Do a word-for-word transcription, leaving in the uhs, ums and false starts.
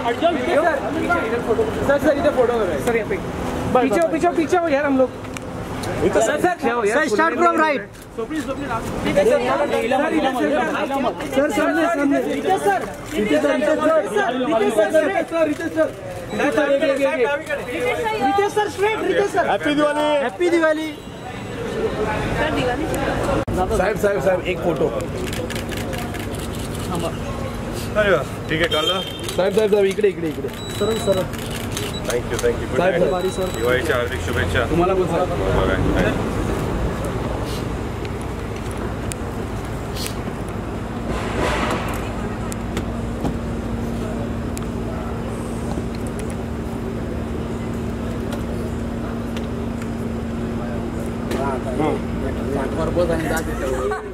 Sir sir इधर photo करो sir, यहाँ पे पीछे पीछे पीछे हो यार हम लोग। Sir sir start from right. Sir सामने सामने Ritesh sir Ritesh sir Ritesh sir Ritesh sir straight Ritesh sir. Happy Diwali, happy Diwali sir. Diwali साहेब साहेब साहेब एक फोटो। अरे ठीक आहे काढला साहेब साहेब साहेब इकडे इकडे इकडे सरळ सरळ। थँक्यू थँक्यू गुड साहेब नाईट सर दिवाळीच्या हार्दिक शुभेच्छा तुम्हाला पण सर। बघा बस आणि